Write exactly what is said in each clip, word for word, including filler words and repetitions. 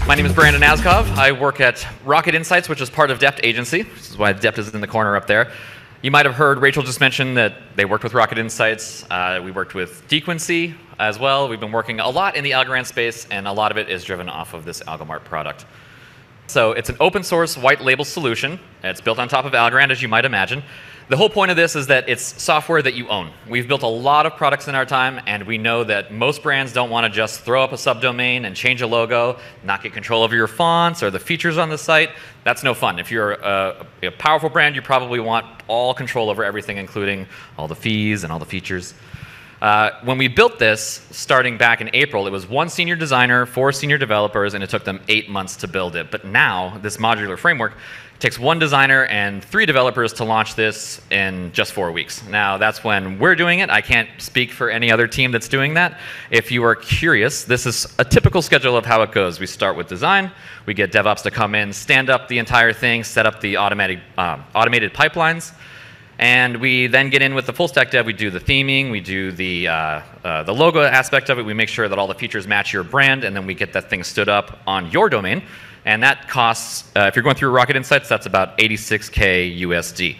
My name is Brandon Aaskov. I work at Rocket Insights, which is part of Dept agency. This is why Dept is in the corner up there. You might have heard Rachel just mention that they worked with Rocket Insights. Uh, we worked with Dequency as well. We've been working a lot in the Algorand space, and a lot of it is driven off of this AlgoMart product. So it's an open source white label solution. It's built on top of Algorand, as you might imagine. The whole point of this is that it's software that you own. We've built a lot of products in our time, and we know that most brands don't want to just throw up a subdomain and change a logo, not get control over your fonts or the features on the site. That's no fun. If you're a, a powerful brand, you probably want all control over everything, including all the fees and all the features. Uh, when we built this, starting back in April, it was one senior designer, four senior developers, and it took them eight months to build it. But now, this modular framework takes one designer and three developers to launch this in just four weeks. Now, that's when we're doing it. I can't speak for any other team that's doing that. If you are curious, this is a typical schedule of how it goes. We start with design. We get DevOps to come in, stand up the entire thing, set up the automatic, um, automated pipelines. And we then get in with the full stack dev. We do the theming, we do the, uh, uh, the logo aspect of it. We make sure that all the features match your brand, and then we get that thing stood up on your domain. And that costs, uh, if you're going through Rocket Insights, that's about eighty-six K U S D.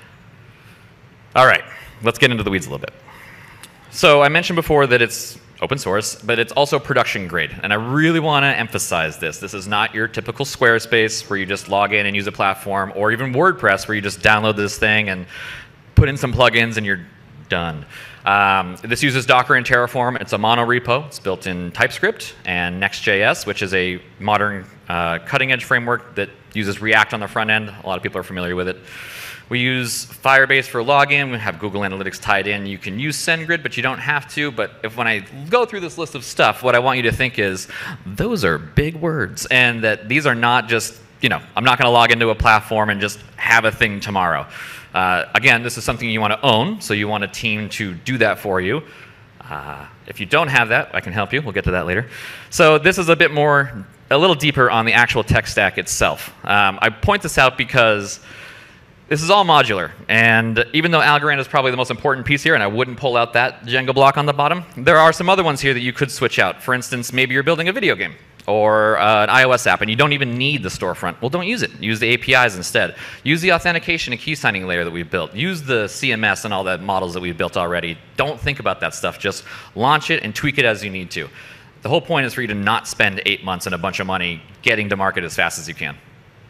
All right, let's get into the weeds a little bit. So I mentioned before that it's open source, but it's also production grade. And I really want to emphasize this. This is not your typical Squarespace where you just log in and use a platform, or even WordPress where you just download this thing and put in some plugins and you're done. Um, this uses Docker and Terraform. It's a mono repo. It's built in TypeScript and Next.js, which is a modern uh, cutting-edge framework that uses React on the front end. A lot of people are familiar with it. We use Firebase for login. We have Google Analytics tied in. You can use SendGrid, but you don't have to. But if when I go through this list of stuff, what I want you to think is, those are big words, and that these are not just, you know, I'm not going to log into a platform and just have a thing tomorrow. Uh, again, this is something you want to own, so you want a team to do that for you. Uh, if you don't have that, I can help you. We'll get to that later. So this is a bit more, a little deeper on the actual tech stack itself. Um, I point this out because this is all modular, and even though Algorand is probably the most important piece here, and I wouldn't pull out that Jenga block on the bottom, there are some other ones here that you could switch out. For instance, maybe you're building a video game or uh, an iOS app, and you don't even need the storefront. Well, don't use it. Use the A P Is instead. Use the authentication and key signing layer that we've built. Use the C M S and all the models that we've built already. Don't think about that stuff. Just launch it and tweak it as you need to. The whole point is for you to not spend eight months and a bunch of money getting to market as fast as you can.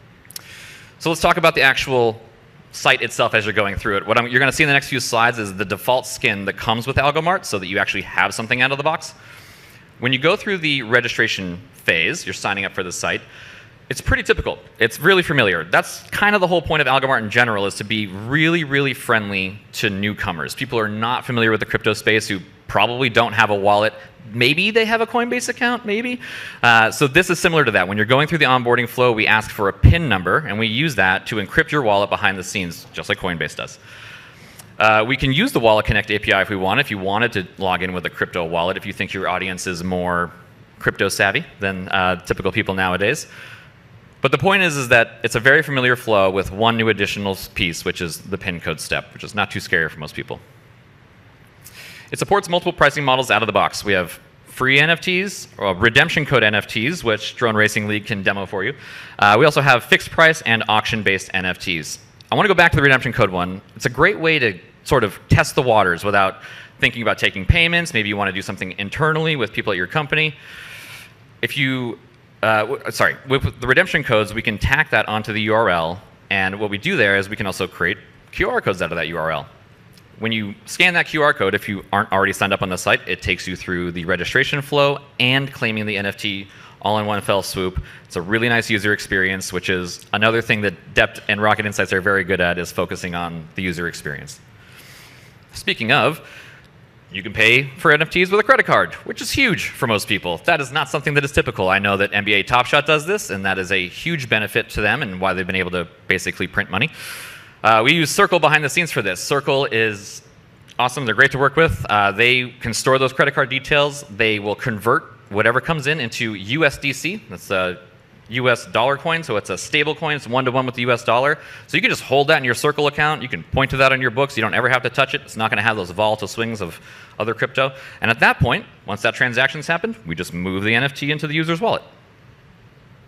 So let's talk about the actual site itself as you're going through it. What I'm, you're going to see in the next few slides is the default skin that comes with AlgoMart, so that you actually have something out of the box. When you go through the registration phase, you're signing up for the site, it's pretty typical. It's really familiar. That's kind of the whole point of AlgoMart in general, is to be really, really friendly to newcomers. People are not familiar with the crypto space who probably don't have a wallet. Maybe they have a Coinbase account, maybe. Uh, so this is similar to that. When you're going through the onboarding flow, we ask for a PIN number, and we use that to encrypt your wallet behind the scenes, just like Coinbase does. Uh, we can use the Wallet Connect A P I if we want. If you wanted to log in with a crypto wallet, if you think your audience is more crypto savvy than uh, typical people nowadays. But the point is, is that it's a very familiar flow with one new additional piece, which is the PIN code step, which is not too scary for most people. It supports multiple pricing models out of the box. We have free N F Ts, or redemption code N F Ts, which Drone Racing League can demo for you. Uh, we also have fixed price and auction-based N F Ts. I want to go back to the redemption code one. It's a great way to sort of test the waters without thinking about taking payments. Maybe you want to do something internally with people at your company. If you, uh, sorry, with the redemption codes, we can tack that onto the U R L. And what we do there is we can also create Q R codes out of that U R L. When you scan that Q R code, if you aren't already signed up on the site, it takes you through the registration flow and claiming the N F T all in one fell swoop. It's a really nice user experience, which is another thing that Dept and Rocket Insights are very good at, is focusing on the user experience. Speaking of, you can pay for N F Ts with a credit card, which is huge for most people. That is not something that is typical. I know that N B A Top Shot does this, and that is a huge benefit to them and why they've been able to basically print money. Uh, we use Circle behind the scenes for this. Circle is awesome. They're great to work with. Uh, they can store those credit card details. They will convert whatever comes in into U S D C. That's a U S dollar coin, so it's a stable coin. It's one-to-one with the U S dollar. So you can just hold that in your Circle account. You can point to that on your books. You don't ever have to touch it. It's not going to have those volatile swings of other crypto. And at that point, once that transaction's happened, we just move the N F T into the user's wallet.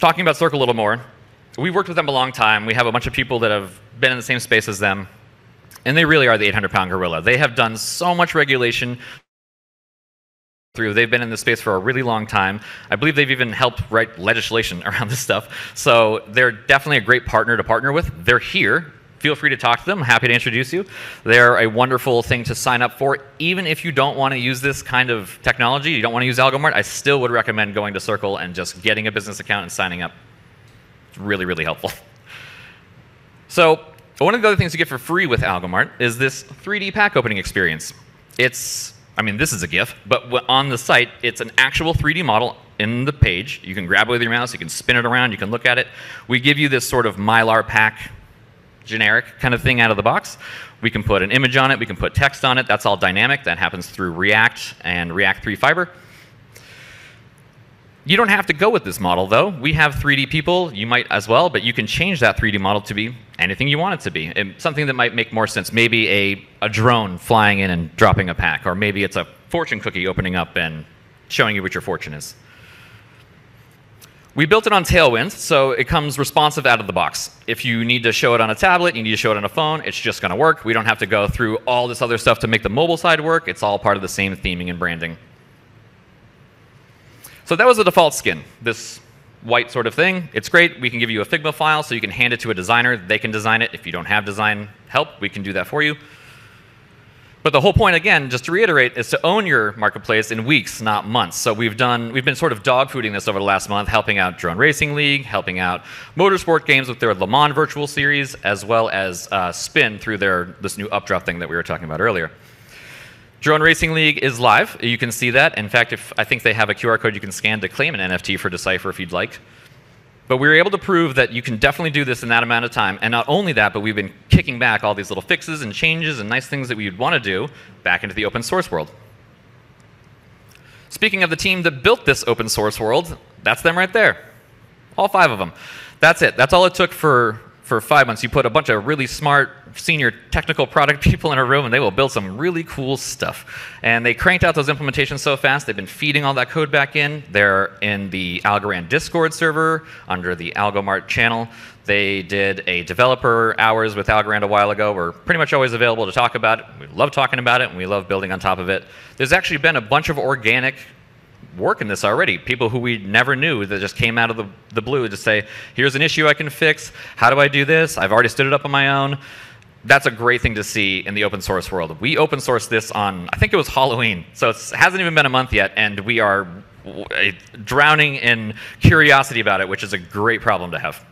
talking about Circle a little more, we've worked with them a long time. We have a bunch of people that have been in the same space as them, and they really are the eight hundred pound gorilla. They have done so much regulation through. They've been in this space for a really long time. I believe they've even helped write legislation around this stuff. So they're definitely a great partner to partner with. They're here. Feel free to talk to them. I'm happy to introduce you. They're a wonderful thing to sign up for. Even if you don't want to use this kind of technology, you don't want to use AlgoMart, I still would recommend going to Circle and just getting a business account and signing up. It's really, really helpful. So one of the other things you get for free with AlgoMart is this three D pack opening experience. It's, I mean, this is a GIF, but on the site, it's an actual three D model in the page. You can grab it with your mouse, you can spin it around, you can look at it. We give you this sort of Mylar pack generic kind of thing out of the box. We can put an image on it, we can put text on it. That's all dynamic. That happens through React and React three Fiber. You don't have to go with this model, though. We have three D people. You might as well, but you can change that three D model to be anything you want it to be. And something that might make more sense. Maybe a, a drone flying in and dropping a pack, or maybe it's a fortune cookie opening up and showing you what your fortune is. We built it on Tailwind, so it comes responsive out of the box. If you need to show it on a tablet, you need to show it on a phone, it's just going to work. We don't have to go through all this other stuff to make the mobile side work. It's all part of the same theming and branding. So that was the default skin, this white sort of thing. It's great. We can give you a Figma file, so you can hand it to a designer. They can design it. If you don't have design help, we can do that for you. But the whole point, again, just to reiterate, is to own your marketplace in weeks, not months. So we've done, we've been sort of dogfooding this over the last month, helping out Drone Racing League, helping out motorsport games with their Le Mans virtual series, as well as uh, Spin through their this new updraft thing that we were talking about earlier. Drone Racing League is live. You can see that. In fact, if I think they have a Q R code you can scan to claim an N F T for Decipher if you'd like. But we were able to prove that you can definitely do this in that amount of time. And not only that, but we've been kicking back all these little fixes and changes and nice things that we'd want to do back into the open source world. Speaking of the team that built this open source world, that's them right there. All five of them. That's it. That's all it took for, for five months. You put a bunch of really smart senior technical product people in a room and they will build some really cool stuff. And they cranked out those implementations so fast, they've been feeding all that code back in. They're in the Algorand Discord server under the AlgoMart channel. They did a developer hours with Algorand a while ago. We're pretty much always available to talk about it. We love talking about it and we love building on top of it. There's actually been a bunch of organic work in this already. People who we never knew that just came out of the, the blue to say, here's an issue I can fix. How do I do this? I've already stood it up on my own. That's a great thing to see in the open source world. We open sourced this on, I think it was Halloween, so it hasn't even been a month yet, and we are drowning in curiosity about it, which is a great problem to have.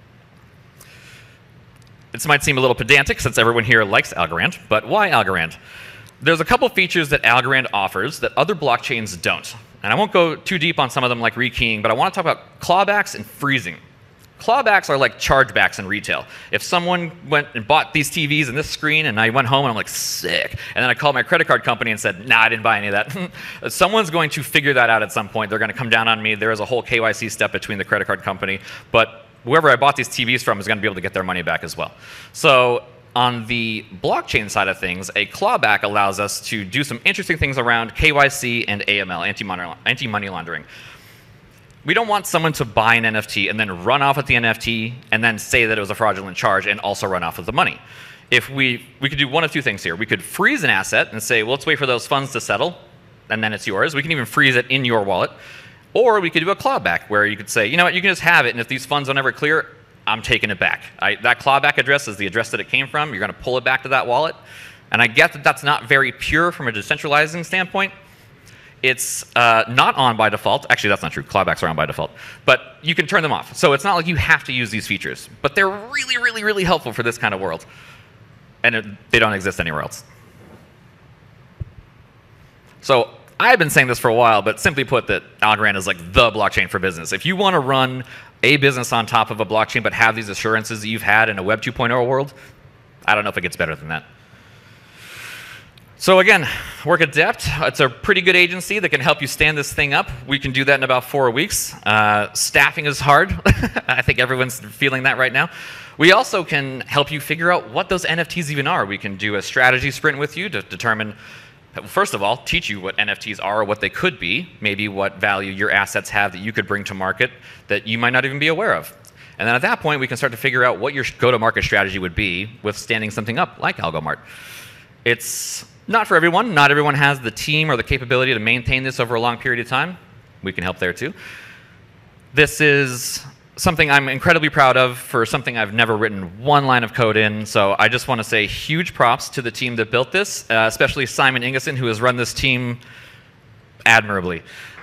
This might seem a little pedantic since everyone here likes Algorand, but why Algorand? There's a couple features that Algorand offers that other blockchains don't. And I won't go too deep on some of them like rekeying, but I want to talk about clawbacks and freezing. Clawbacks are like chargebacks in retail. If someone went and bought these T Vs and this screen and I went home and I'm like, sick, and then I called my credit card company and said, nah, I didn't buy any of that. Someone's going to figure that out at some point. They're going to come down on me. There is a whole K Y C step between the credit card company. But whoever I bought these T Vs from is going to be able to get their money back as well. So on the blockchain side of things, a clawback allows us to do some interesting things around K Y C and A M L, anti-money laundering. We don't want someone to buy an N F T and then run off with the N F T and then say that it was a fraudulent charge and also run off with the money. If we, we could do one of two things here. We could freeze an asset and say, well, let's wait for those funds to settle, and then it's yours. We can even freeze it in your wallet. Or we could do a clawback where you could say, you know what, you can just have it, and if these funds don't ever clear, I'm taking it back. I, that clawback address is the address that it came from. You're going to pull it back to that wallet. And I get that that's not very pure from a decentralizing standpoint. It's uh, not on by default. Actually, that's not true. Clawbacks are on by default. But you can turn them off. So it's not like you have to use these features. But they're really, really, really helpful for this kind of world. And it, they don't exist anywhere else. So I've been saying this for a while, but simply put that Algorand is like the blockchain for business. If you want to run a business on top of a blockchain but have these assurances that you've had in a Web two point oh world, I don't know if it gets better than that. So again, work at Dept. It's a pretty good agency that can help you stand this thing up. We can do that in about four weeks. Uh, staffing is hard. I think everyone's feeling that right now. We also can help you figure out what those N F Ts even are. We can do a strategy sprint with you to determine first of all, teach you what N F Ts are, what they could be, maybe what value your assets have that you could bring to market that you might not even be aware of. And then at that point, we can start to figure out what your go-to-market strategy would be with standing something up like AlgoMart. It's not for everyone. Not everyone has the team or the capability to maintain this over a long period of time. We can help there too. This is something I'm incredibly proud of for something I've never written one line of code in. So I just want to say huge props to the team that built this, uh, especially Simon Ingeson, who has run this team admirably.